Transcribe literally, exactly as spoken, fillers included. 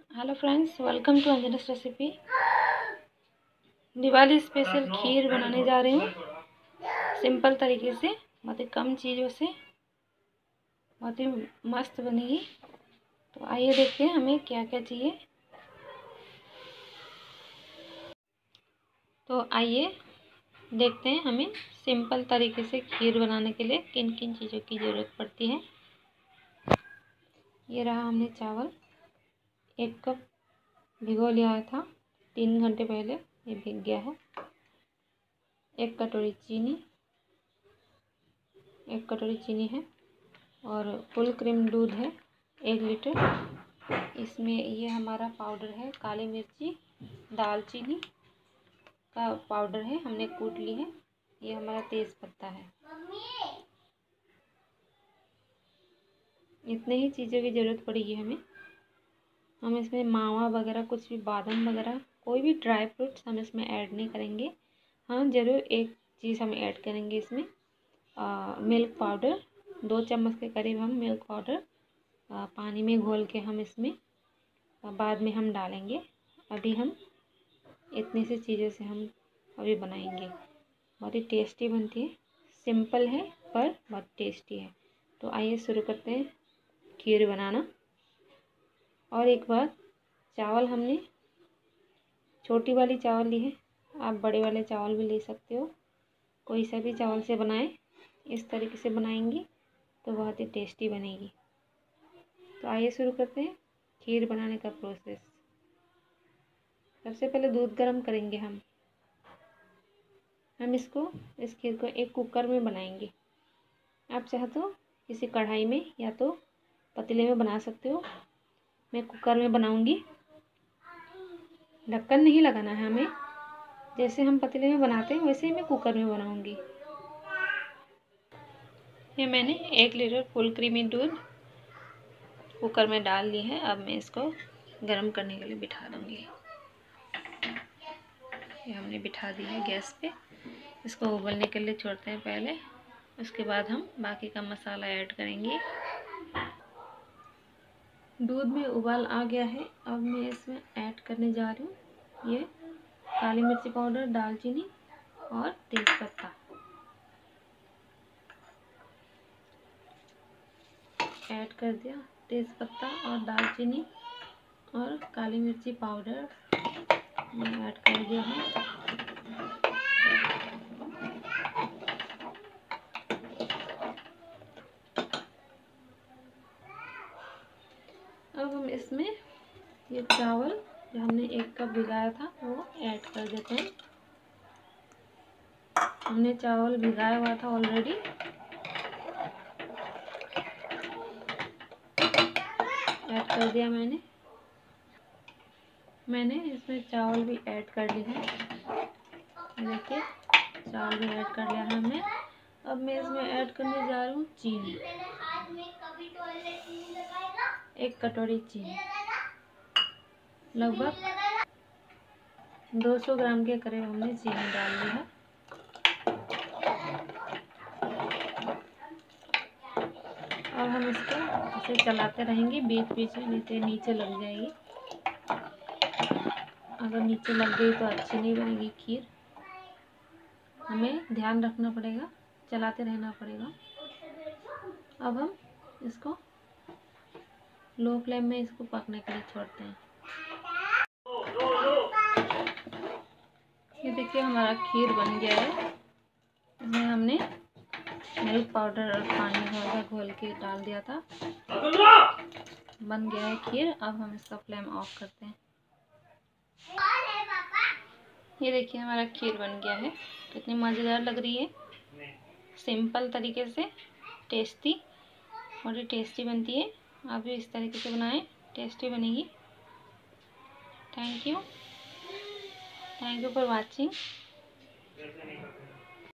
Hello friends, welcome to Anjana's recipe. Diwali special खीर बनाने जा रही हूँ सिंपल तरीके से, बहुत ही कम चीज़ों से बहुत ही मस्त बनेगी। तो आइए देखते हैं हमें क्या क्या चाहिए। तो आइए देखते हैं हमें सिंपल तरीके से खीर बनाने के लिए किन किन चीज़ों की ज़रूरत पड़ती है। ये रहा हमने चावल, एक कप भिगो लिया था तीन घंटे पहले, ये भीग गया है। एक कटोरी चीनी, एक कटोरी चीनी है और फुल क्रीम दूध है एक लीटर। इसमें ये हमारा पाउडर है, काली मिर्ची दालचीनी का पाउडर है, हमने कूट ली है। ये हमारा तेज़ पत्ता है। इतने ही चीज़ों की ज़रूरत पड़ेगी हमें। हम इसमें मावा वगैरह, कुछ भी बादाम वगैरह, कोई भी ड्राई फ्रूट्स हम इसमें ऐड नहीं करेंगे। हाँ, ज़रूर एक चीज़ हम ऐड करेंगे इसमें, आ, मिल्क पाउडर। दो चम्मच के करीब हम मिल्क पाउडर आ, पानी में घोल के हम इसमें आ, बाद में हम डालेंगे। अभी हम इतनी सी चीज़ों से हम अभी बनाएंगे। बहुत ही टेस्टी बनती है, सिंपल है पर बहुत टेस्टी है। तो आइए शुरू करते हैं खीर बनाना। और एक बात, चावल हमने छोटी वाली चावल ली है, आप बड़े वाले चावल भी ले सकते हो। कोई सा भी चावल से बनाएं, इस तरीके से बनाएंगी तो बहुत ही टेस्टी बनेगी। तो आइए शुरू करते हैं खीर बनाने का प्रोसेस। सबसे पहले दूध गर्म करेंगे हम हम इसको इस खीर को एक कुकर में बनाएंगे। आप चाहे तो किसी कढ़ाई में या तो पतीले में बना सकते हो। मैं कुकर में बनाऊंगी। ढक्कन नहीं लगाना है हमें, जैसे हम पतीले में बनाते हैं वैसे ही मैं कुकर में बनाऊंगी। ये मैंने एक लीटर फुल क्रीमी दूध कुकर में डाल ली है। अब मैं इसको गर्म करने के लिए बिठा दूंगी। ये हमने बिठा दी है गैस पे। इसको उबलने के लिए छोड़ते हैं पहले, उसके बाद हम बाकी का मसाला ऐड करेंगे। दूध में उबाल आ गया है। अब मैं इसमें ऐड करने जा रही हूँ ये काली मिर्ची पाउडर, दालचीनी और तेज़पत्ता। ऐड कर दिया तेज़पत्ता और दालचीनी और काली मिर्ची पाउडर मैं ऐड कर दिया है। अब हम इसमें ये चावल जो हमने एक कप भिगाया था वो ऐड कर देते हैं। हमने चावल भिगाया हुआ था ऑलरेडी। ऐड कर दिया मैंने मैंने इसमें चावल भी ऐड कर लिए हैं। देखिए चावल भी ऐड कर लिया है हमने। अब मैं इसमें ऐड करने जा रही हूँ चीनी, एक कटोरी चीनी, लगभग दो सौ ग्राम के करीब हमने चीनी डाल ली है। अब हम इसको ऐसे चलाते रहेंगे बीच बीच में, नहीं तो नीचे लग जाएगी। अगर नीचे लग गई तो अच्छी नहीं बनेगी खीर। हमें ध्यान रखना पड़ेगा, चलाते रहना पड़ेगा। अब हम इसको लो फ्लेम में इसको पकने के लिए छोड़ते हैं। ये देखिए हमारा खीर बन गया है। इसमें हमने मिल्क पाउडर और पानी हल्का घोल के डाल दिया था। बन गया है खीर। अब हम इसका फ्लेम ऑफ करते हैं। ये देखिए हमारा खीर बन गया है। कितनी मज़ेदार लग रही है, सिंपल तरीके से टेस्टी, बड़ी टेस्टी बनती है। आप भी इस तरीके से बनाएं, टेस्टी बनेगी। Thank you thank you for watching.